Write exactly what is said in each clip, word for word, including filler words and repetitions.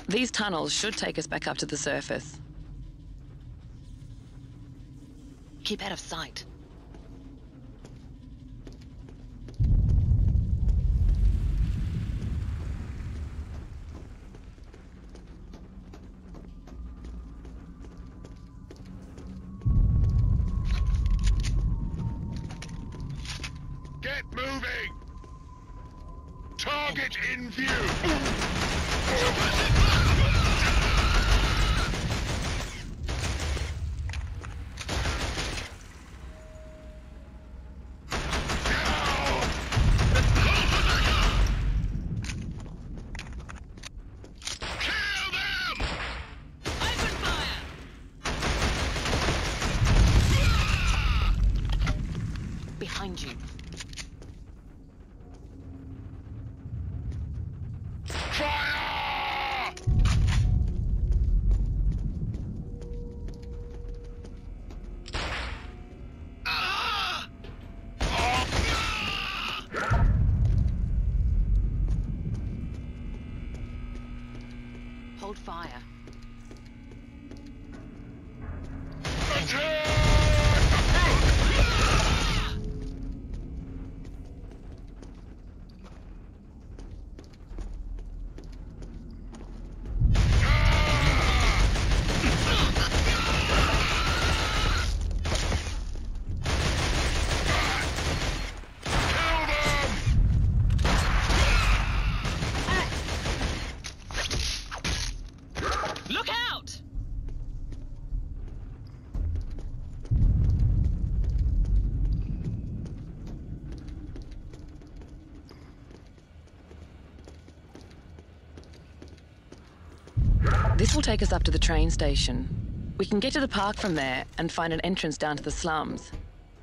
These tunnels should take us back up to the surface. Keep out of sight. Get moving! Target in view! Behind you. Fire! Ah! Oh. Hold fire. Attack! Look out! This will take us up to the train station. We can get to the park from there and find an entrance down to the slums.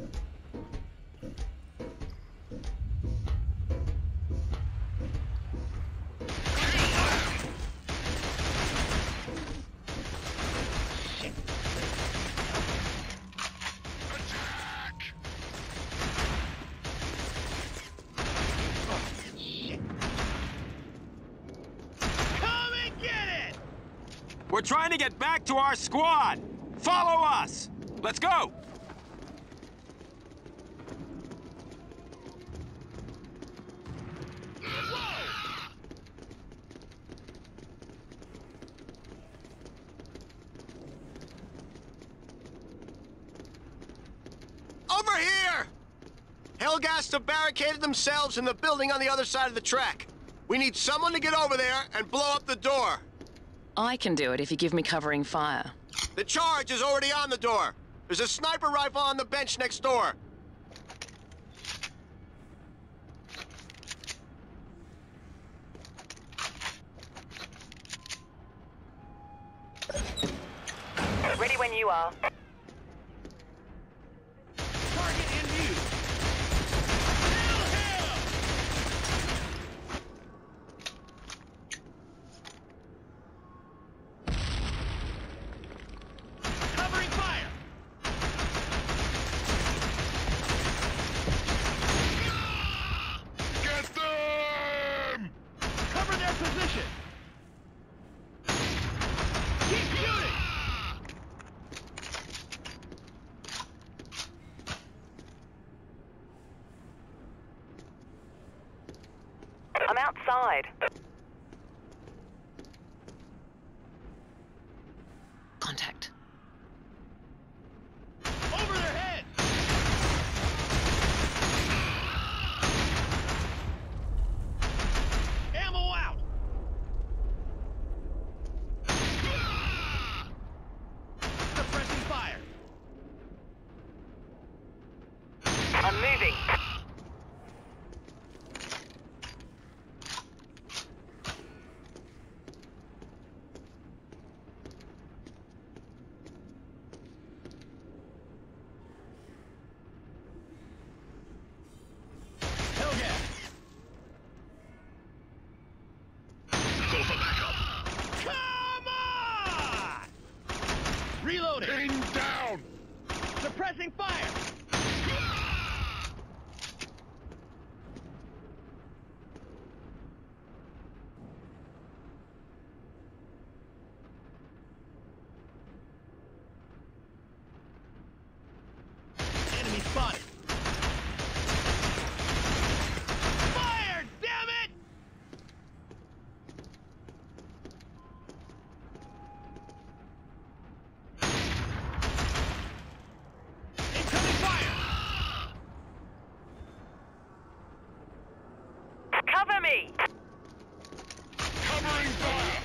We're trying to get back to our squad! Follow us! Let's go! Over here! Helghast have barricaded themselves in the building on the other side of the track. We need someone to get over there and blow up the door. I can do it if you give me covering fire. The charge is already on the door. There's a sniper rifle on the bench next door. Ready when you are. Target in view! Covering fire! Get them! Cover their position! Keep shooting! I'm outside. Contact. Over their head! Ammo out! Suppressing fire! I'm moving. Hellcat! Go for backup! Come on! Reloading! Pin down! Suppressing fire! ready. Covering fire!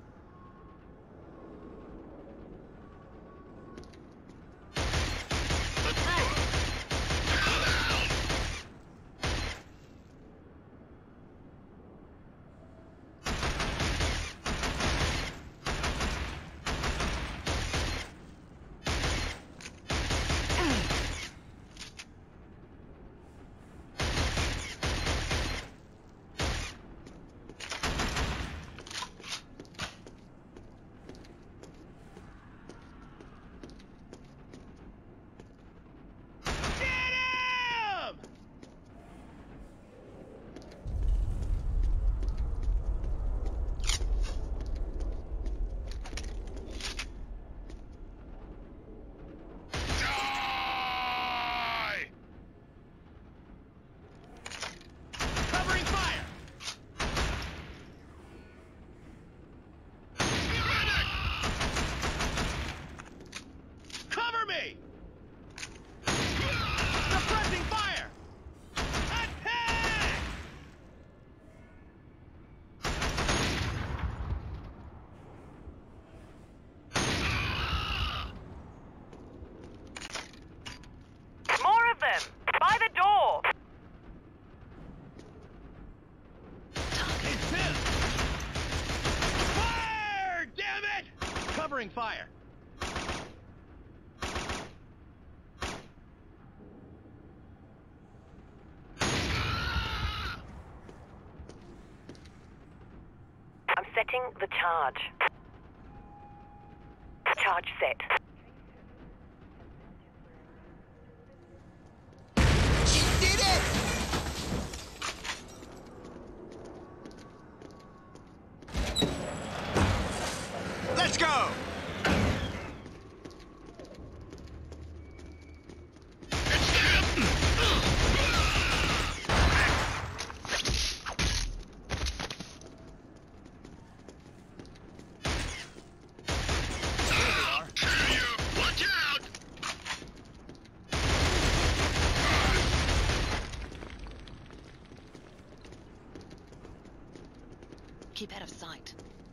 Fire! I'm setting the charge. Charge set. She did it! Let's go! Keep out of sight.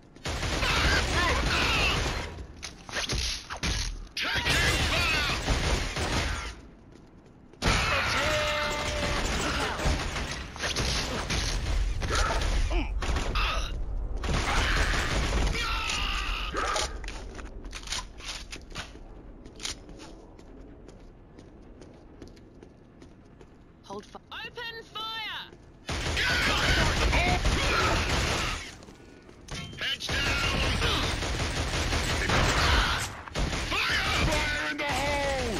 Hold fire. Open fire! Heads down! Fire! Fire in the hole!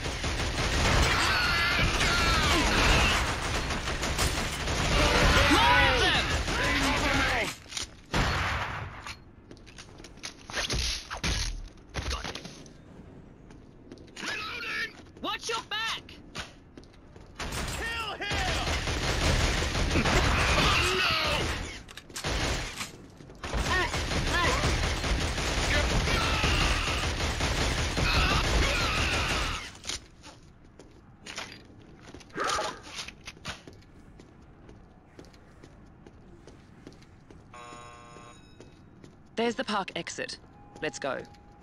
More of them! Got it. Reloading! Watch your back! Kill him! Oh no! There's the park exit. Let's go.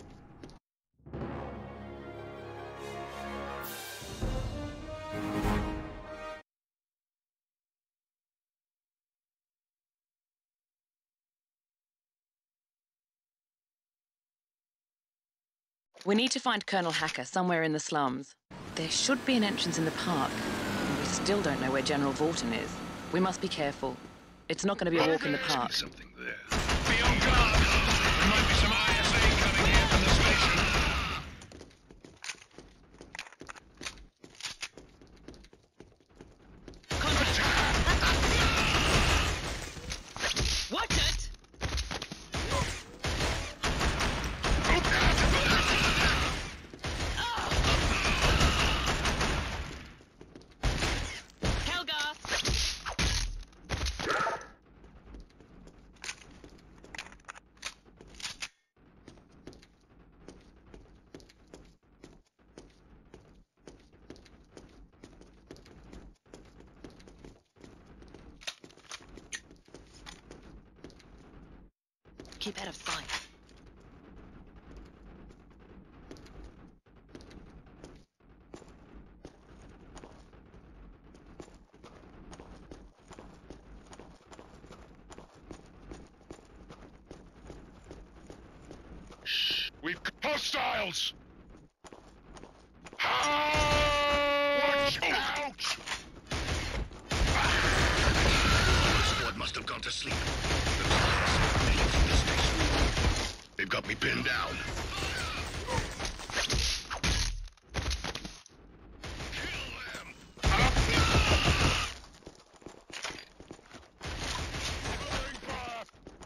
We need to find Colonel Hacker somewhere in the slums. There should be an entrance in the park, and we still don't know where General Vorton is. We must be careful. It's not going to be a walk in the park. Something there. Be on guard! There might be some I S A coming here from the station. Watch it! Hellgas! Keep out of sight. We've hostiles! Watch out! The squad must have gone to sleep. Those guys made it from the station. They've got me pinned down. Kill them! Throwing fire!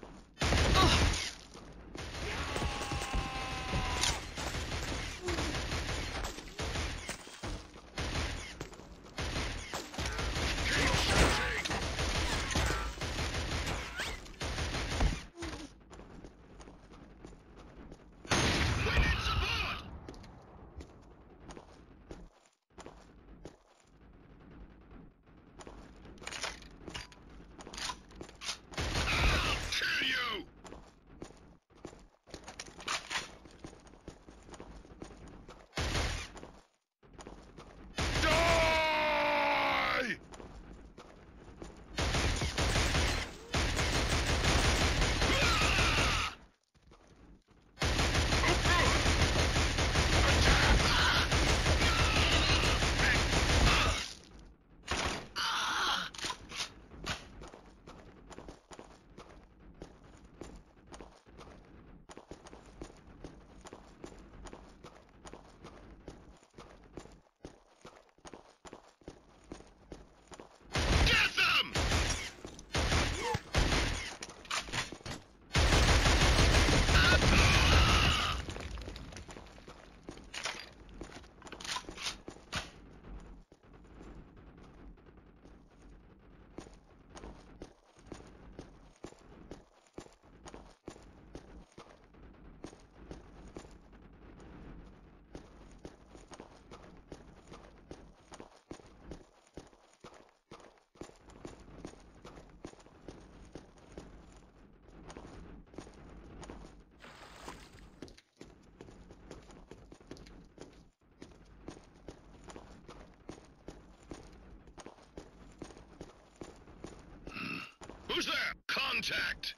Who's there? Contact!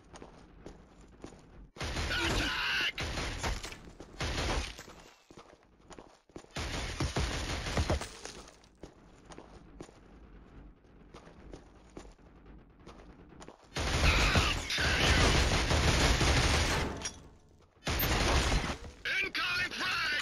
Attack! Incoming frag!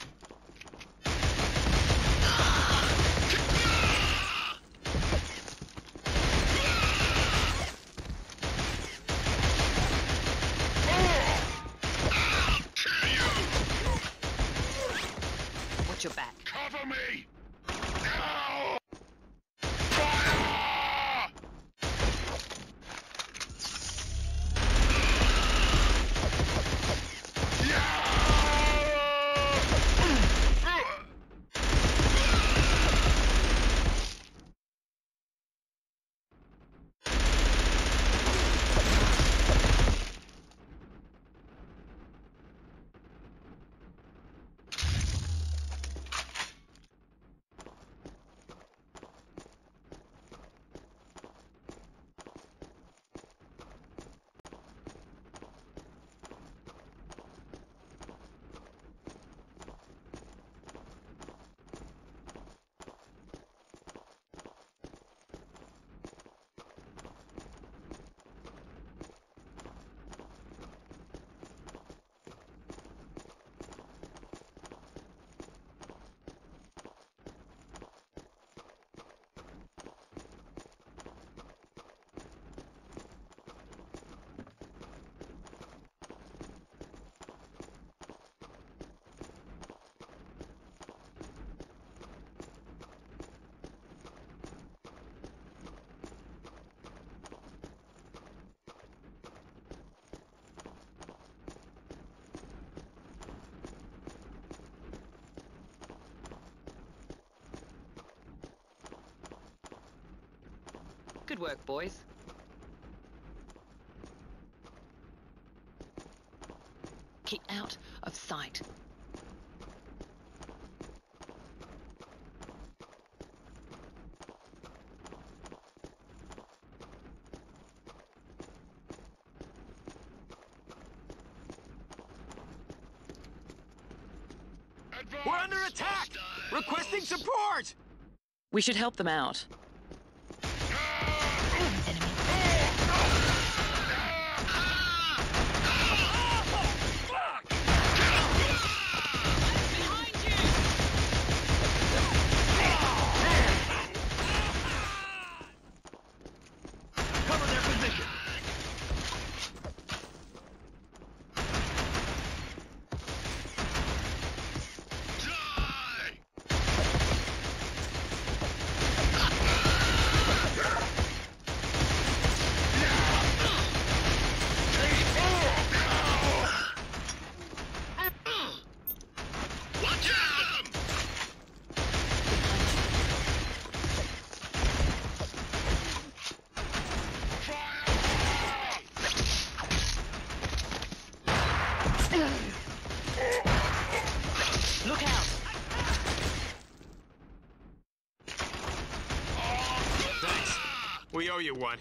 Watch your back. Cover me! Now! Fire! Good work, boys. Keep out of sight. We're under attack! Requesting support! We should help them out. Cover their position. Die! Watch out! Look out! Thanks. We owe you one.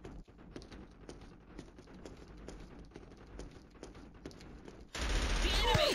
The enemy!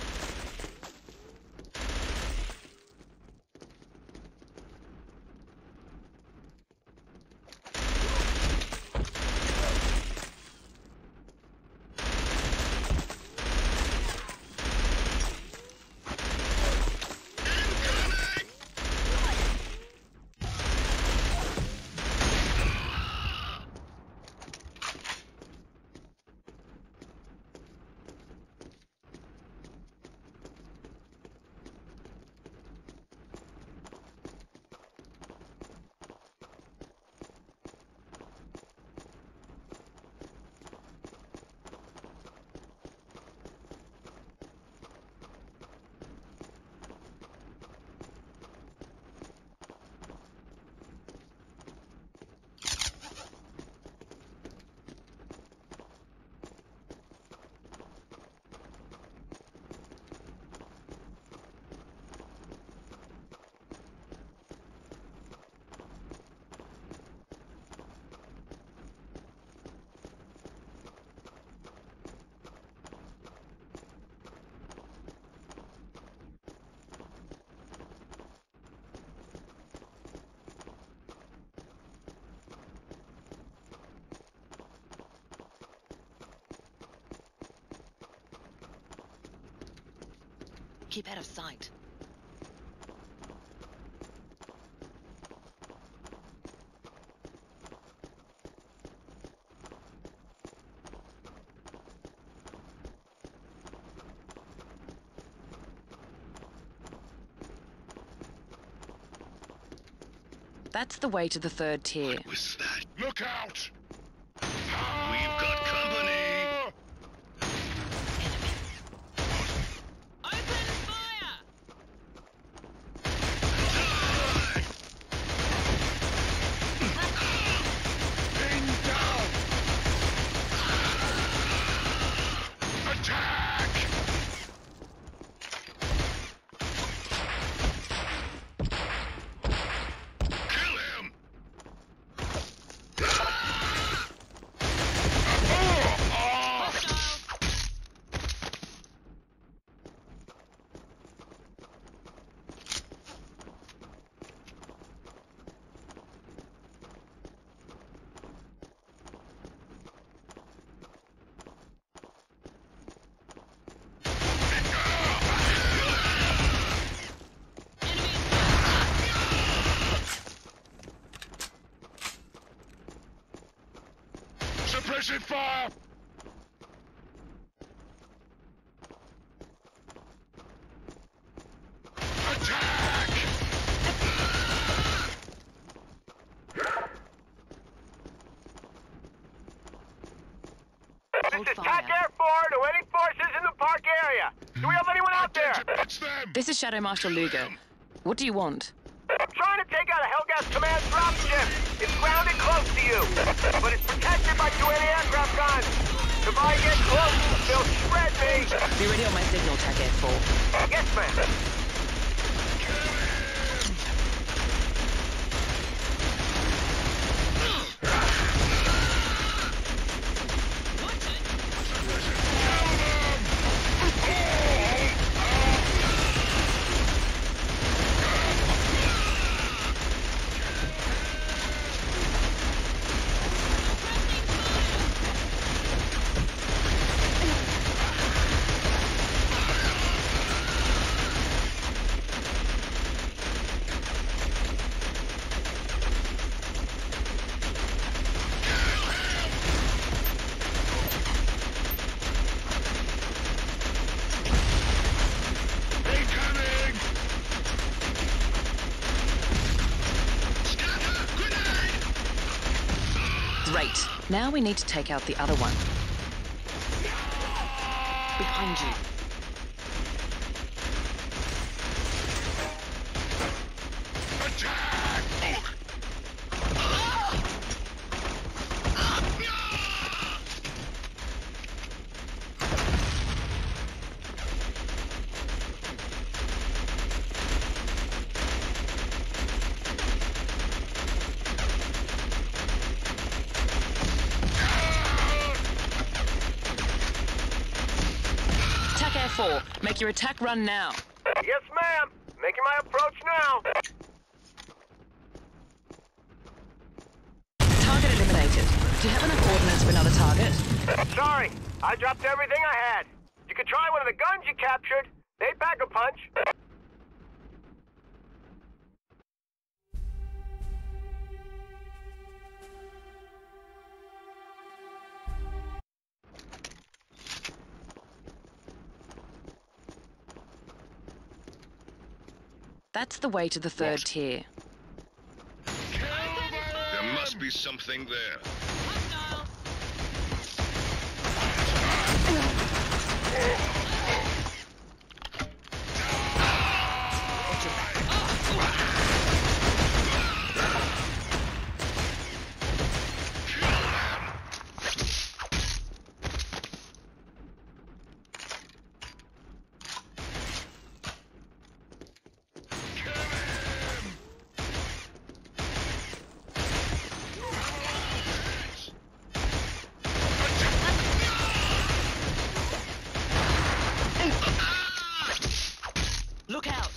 Keep out of sight. That's the way to the third tier. What was that? Look out! We've got company! Open fire! Pin down! Attack! Kill him! Hostile! Suppressive fire! Attack! Hold This is fire. Tac Air four to any forces in the park area. Do we have anyone out there? It's them! This is Shadow Marshal Luger. What do you want? I'm trying to take out a Hellgas Command dropship. It's grounded close to you, but it's protected by two anti-aircraft guns. If I get close, they'll shred me! Be ready on my signal, T A C Air four. Yes, ma'am. Great. Now we need to take out the other one. Behind you. Four. Make your attack run now. Yes, ma'am. Making my approach now. Target eliminated. Do you have enough ordnance for another target? Sorry, I dropped everything I had. You could try one of the guns you captured. They pack a punch. That's the way to the third tier. There must be something there. Look out!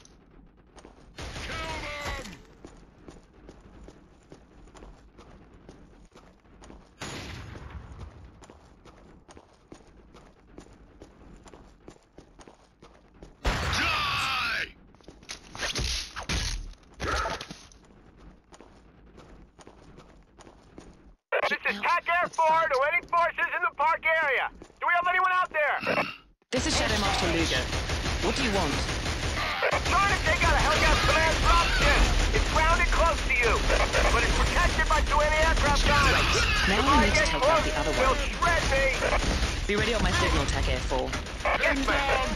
This is T A C Air four to any forces in the park area. Do we have anyone out there? This is Shadow Master Luger. What do you want? I'm trying to take out a Hellgas command dropship. It's grounded close to you, but it's protected by two anti-aircraft guns. Now If we I need to get take close, out the other they'll one. shred me. Be ready on my signal, T A C Air four. Yes, ma'am.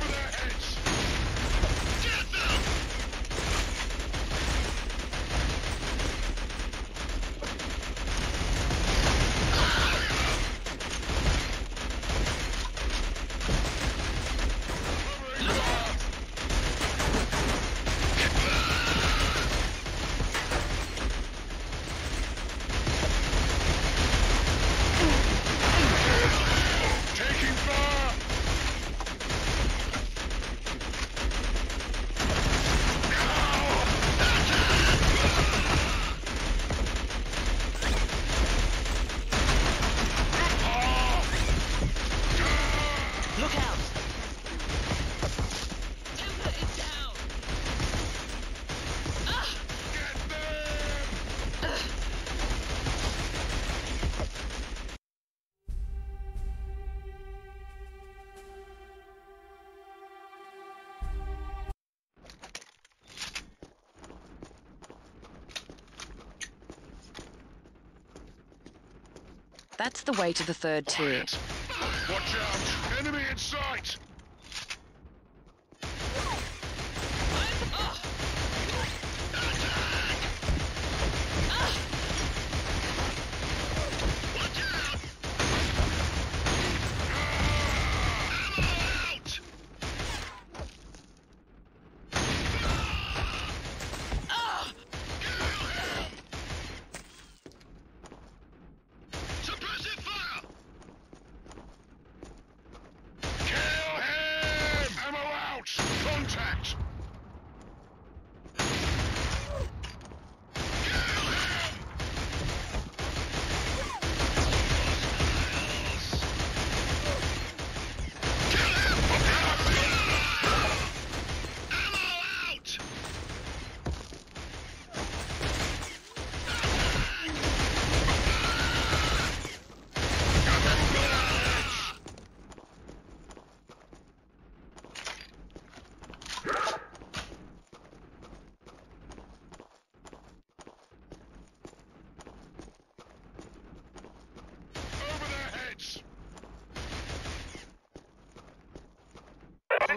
That's the way to the third tier. Watch out! Enemy in sight!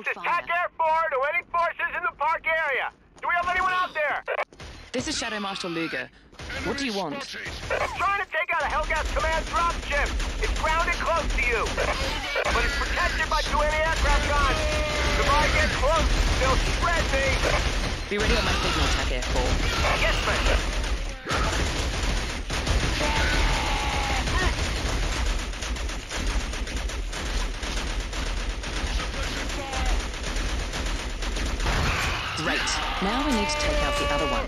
on This is fire. Tac Air four to any forces in the park area. Do we have anyone out there? This is Shadow Marshal Luger. What do you want? Spotted. I'm trying to take out a Hellgas Command dropship. It's grounded close to you. But it's protected by two anti-aircraft guns. If I get close, they'll shred me. Be ready on my signal, Tac Air four. Yes, ma'am. Great. Now we need to take out the other one.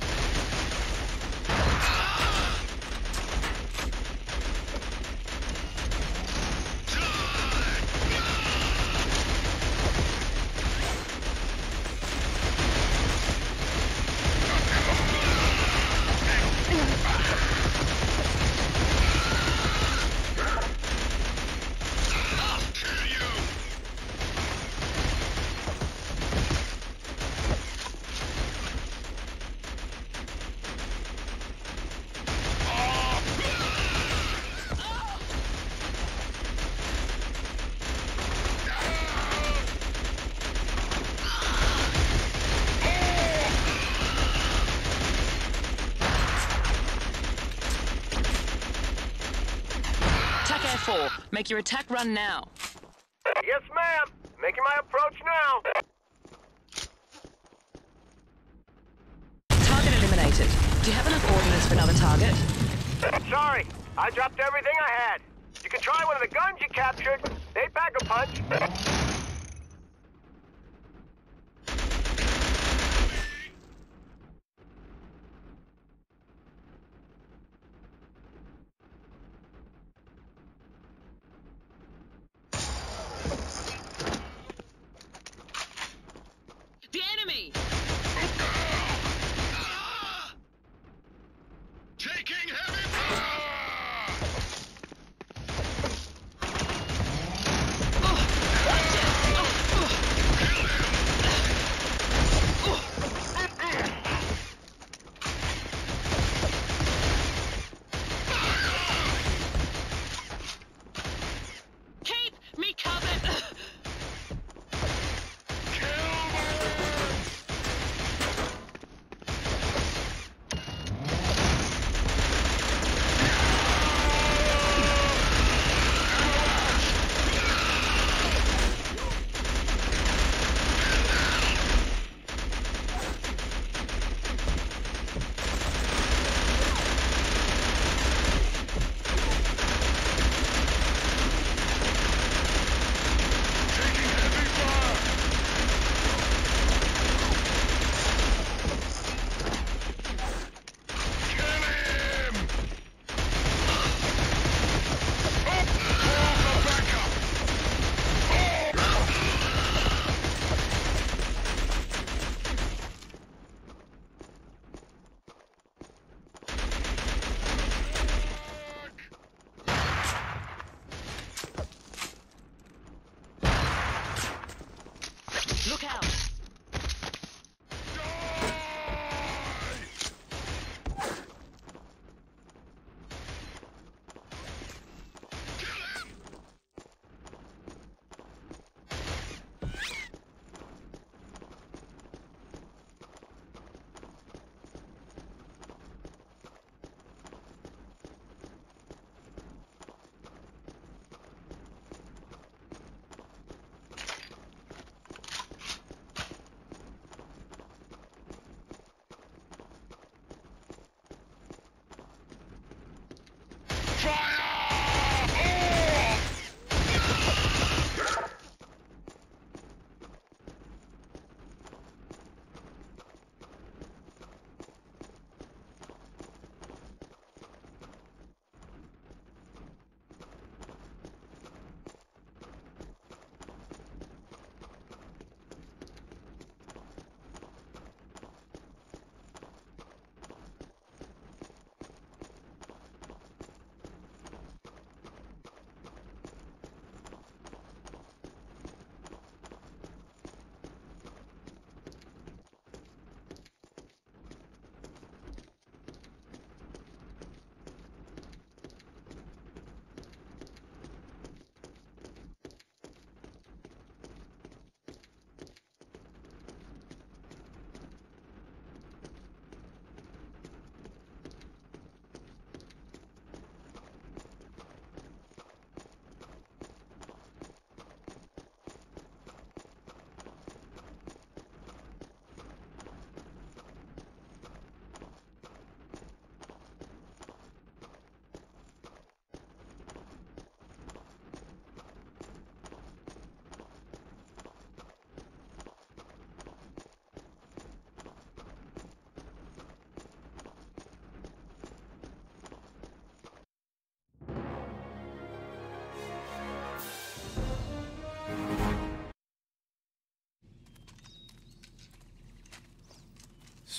Tac Air four, make your attack run now. Yes, ma'am. Making my approach now. Target eliminated. Do you have enough ordnance for another target? Sorry, I dropped everything I had. You can try one of the guns you captured. They pack a punch. The enemy! Taking heavy fire! Oh, watch it!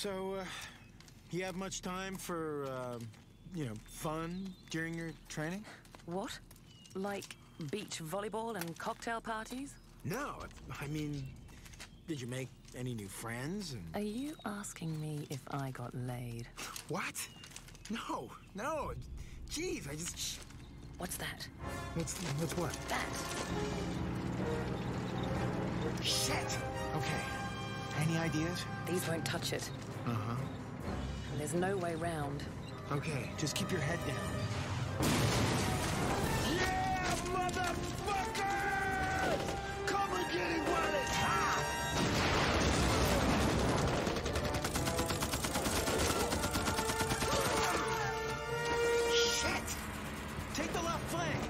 So, uh, you have much time for, uh, you know, fun during your training? What? Like beach volleyball and cocktail parties? No, I mean, did you make any new friends? And... Are you asking me if I got laid? What? No, no. Jeez, I just... What's that? What's, what's what? That. Shit! Okay. Any ideas? These won't touch it. Uh-huh. And there's no way round. Okay, just keep your head down. Yeah, motherfucker! Come and get it while it's hot! Shit! Take the left flank!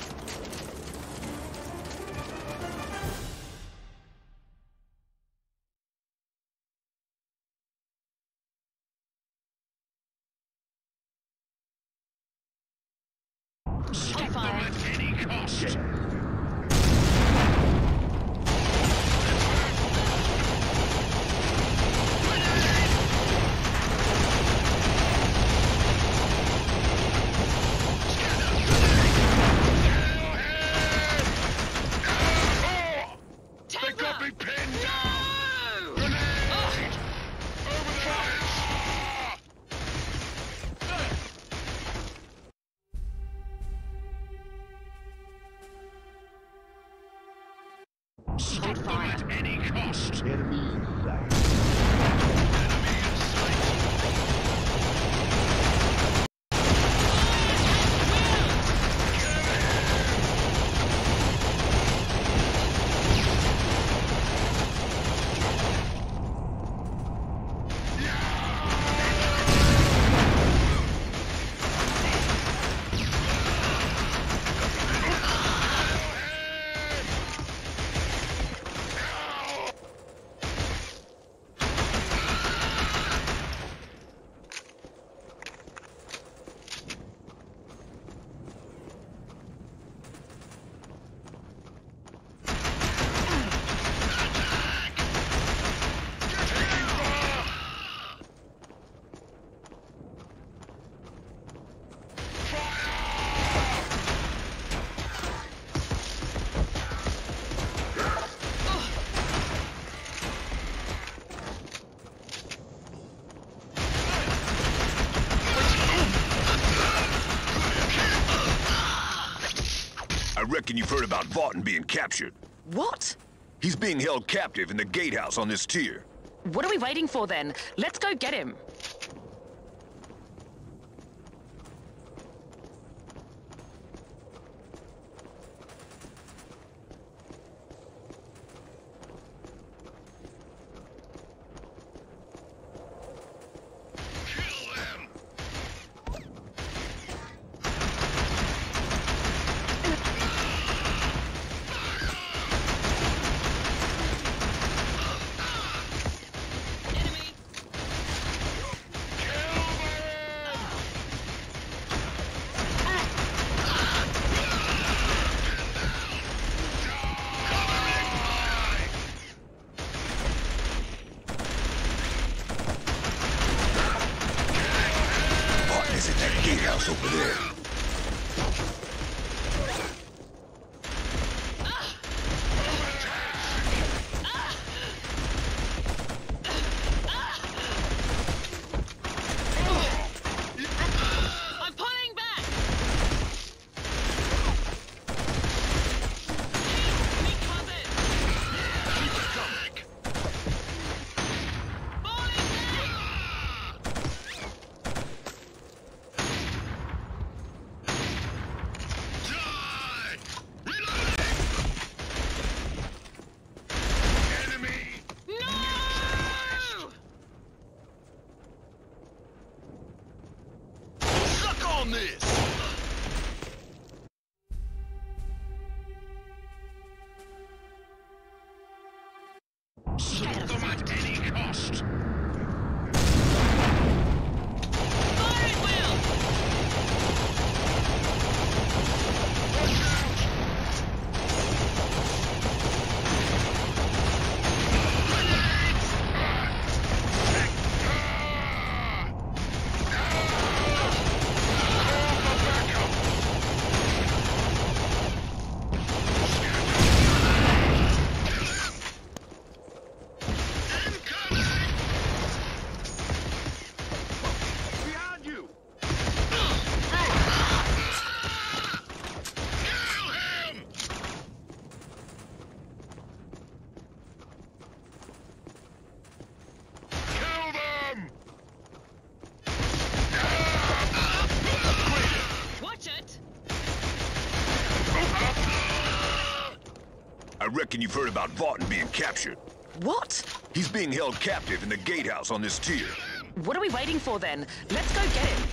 Stop them at any cost! They got me pinned down! Grenade! Over there! Stop them at any cost! Enemy in sight. Enemy in sight! I reckon you've heard about Vaughton being captured. What? He's being held captive in the gatehouse on this tier. What are we waiting for then? Let's go get him. Kill them! Enemy! Vaughton is in that gatehouse over there. I'm pulling back! Keep me covered! Falling back! Die! Reloading! Enemy! No! Suck on this! Stop them at any cost! Firing wheel! Watch out! Grenades! reckon you've heard about Vaughton being captured. What? He's being held captive in the gatehouse on this tier. What are we waiting for then? Let's go get him.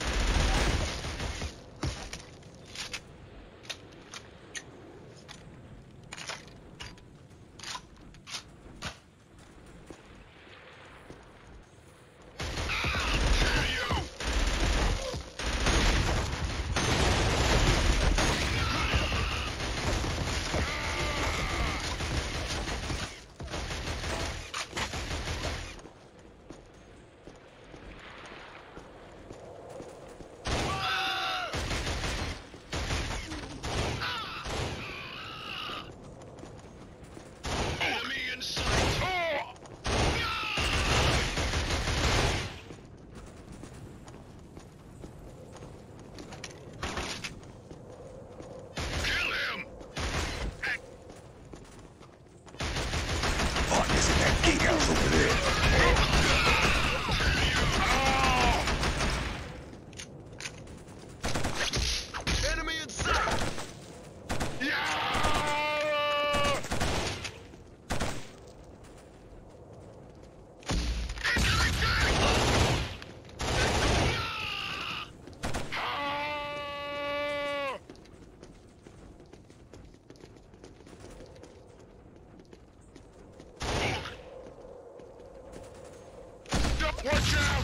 Watch out!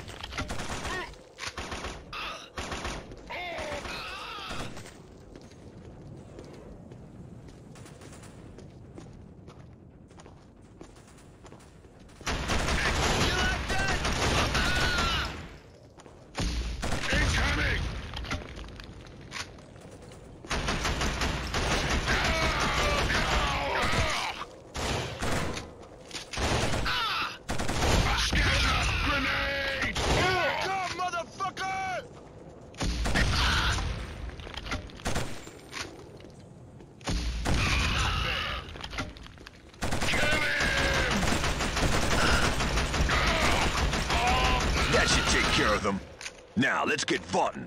Of them. Now, let's get Vaughton.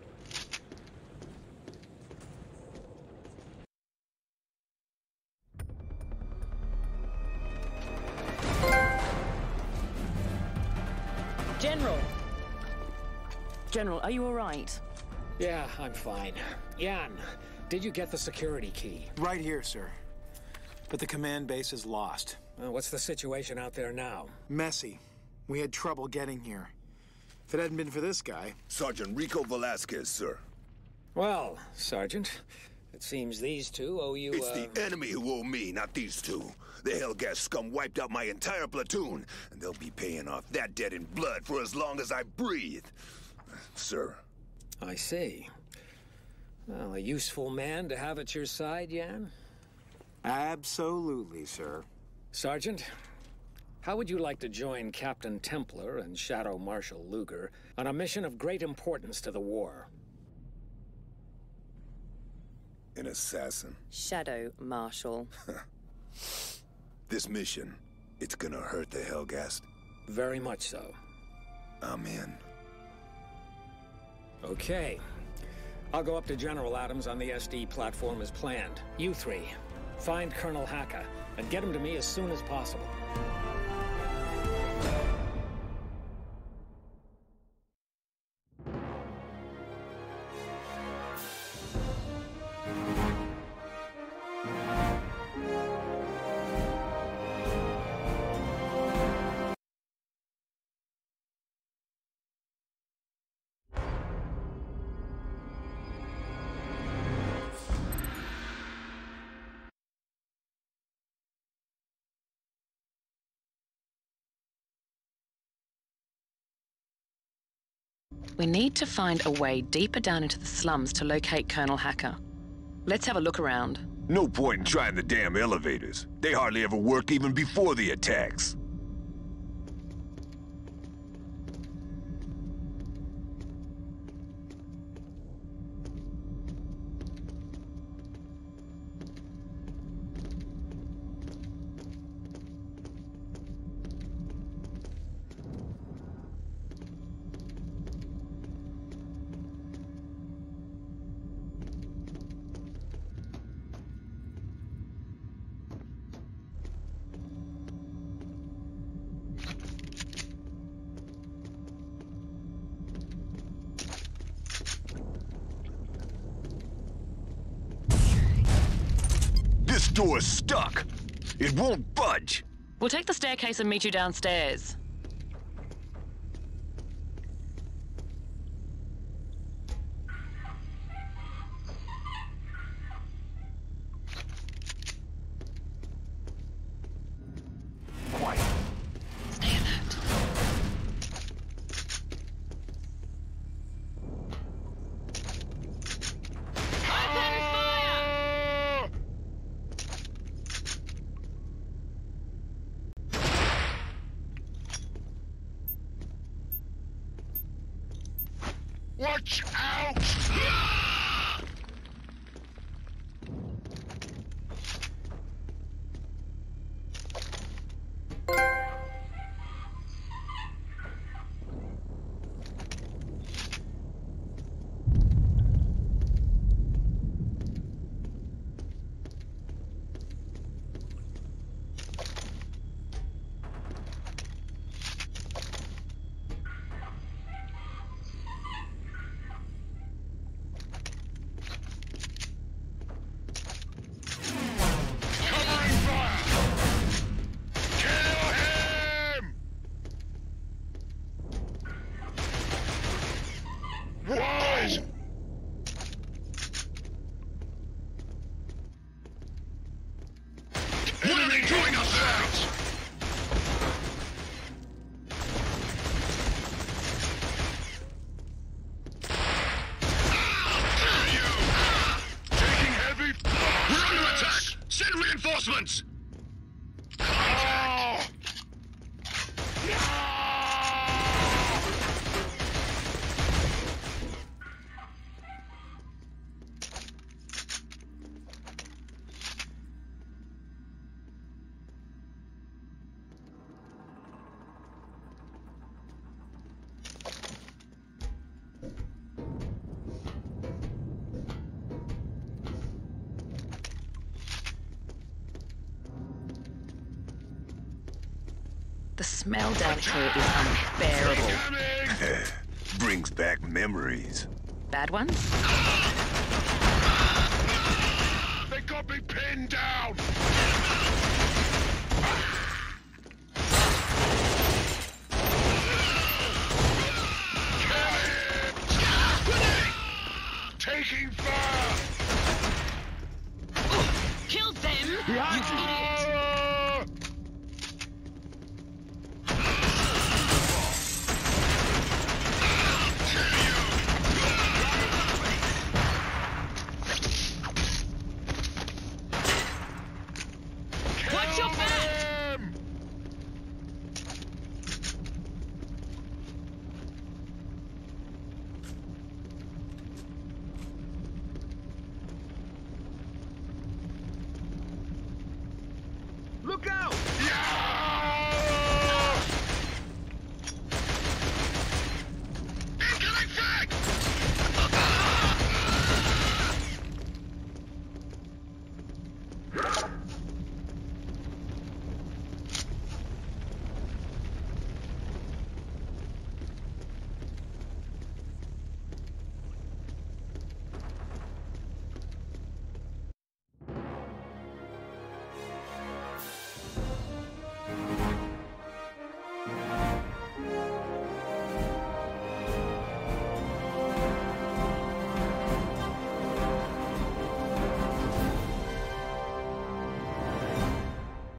General! General, are you all right? Yeah, I'm fine. Jan, did you get the security key? Right here, sir. But the command base is lost. Uh, what's the situation out there now? Messy. We had trouble getting here. If it hadn't been for this guy... Sergeant Rico Velasquez, sir. Well, Sergeant, it seems these two owe you, It's uh... the enemy who owe me, not these two. The Hellgas scum wiped out my entire platoon, and they'll be paying off that debt in blood for as long as I breathe. Sir. I see. Well, a useful man to have at your side, Jan? Absolutely, sir. Sergeant, how would you like to join Captain Templar and Shadow Marshal Luger on a mission of great importance to the war? An assassin. Shadow Marshal. This mission, it's gonna hurt the Hellgast. Very much so. I'm in. Okay. I'll go up to General Adams on the S D platform as planned. You three, find Colonel Haka and get him to me as soon as possible. We need to find a way deeper down into the slums to locate Colonel Haka. Let's have a look around. No point in trying the damn elevators. They hardly ever work even before the attacks. This door's stuck. It won't budge. We'll take the staircase and meet you downstairs. Quiet. Stay alert. Open fire! Watch out! Reinforcements! Contact! The smell down here is unbearable. Brings back memories. Bad ones? They got me pinned down! Taking fire! Killed them! Behind you!